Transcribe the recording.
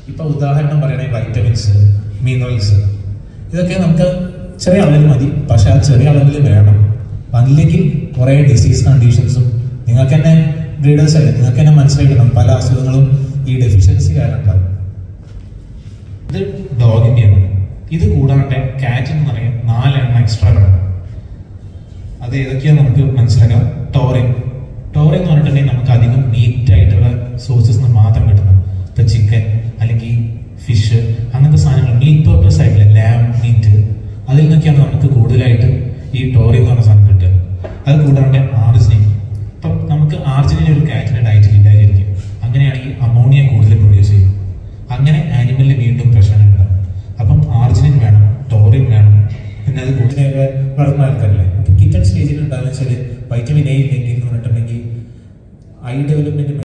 ഇപ്പൊ ഉദാഹരണം പറയണേ വൈറ്റമിൻസ്, മിനറൽസ്, ഇതൊക്കെ നമുക്ക് ചെറിയ അളവിൽ മതി. പക്ഷെ അത് ചെറിയ അളവിൽ വേണം. അല്ലെങ്കിൽ കുറെ ഡിസീസ് കണ്ടീഷൻസും നിങ്ങൾക്ക് തന്നെ ബ്രീഡേഴ്സ് അല്ലേ, നിങ്ങൾക്ക് തന്നെ മനസ്സിലാക്കണം പല അസുഖങ്ങളും ഈ ഡെഫിഷ്യൻസി കാരണം ഉണ്ടാവും. ഇത് ഡോഗിന്റെയാണ്. ഇത് കൂടാണ്ട് കാറ്റിന് എന്ന് പറയാൻ 4 എണ്ണം എക്സ്ട്രാ വേണം. അത് ഏതൊക്കെയാണ് നമുക്ക് മനസ്സിലാക്കാം. ടോറിൻ എന്ന് പറഞ്ഞിട്ടുണ്ടെങ്കിൽ നമുക്ക് അധികം മീറ്റ് ആയിട്ടുള്ള സോഴ്സസ് നിന്ന് മാത്രം കിട്ടുന്നത്. ഇപ്പൊ ചിക്കൻ അല്ലെങ്കിൽ ഫിഷ് അങ്ങനത്തെ സാധനങ്ങൾ മീറ്റ് പർപ്പസ് ആയിട്ടുള്ള ലാം മീറ്റ്, അതിൽ നിന്നൊക്കെയാണ് നമുക്ക് കൂടുതലായിട്ട് ഈ ടോറിൻ എന്ന് പറഞ്ഞ സാധനം കിട്ടുക. അത് കൂടാണ്ട് ആർജിനിൻ. ഇപ്പം നമുക്ക് ആർജിനിൻ ഒരു കാറ്റിന്റെ ഡയറ്റിൽ ഇല്ലാതിരിക്കും. അങ്ങനെയാണെങ്കിൽ അമോണിയ കൂടുതൽ പ്രൊഡ്യൂസ് ചെയ്യും. അങ്ങനെ ആനിമലിന് വീണ്ടും പ്രശ്നങ്ങളുണ്ടാവും. അപ്പം ആർജിനിൻ വേണം, ടോറിൻ വേണം. പിന്നെ അത് കൂടുതലൊക്കെ വളർന്ന ആൾക്കാരല്ലേ. അപ്പൊ കിച്ചൺ സ്റ്റേജിൽ ഉണ്ടാകുന്ന വെച്ചാൽ വൈറ്റമിൻ എ ഇല്ലെങ്കിൽ എന്ന് പറഞ്ഞിട്ടുണ്ടെങ്കിൽ ഐ ഡെവലപ്മെന്റ്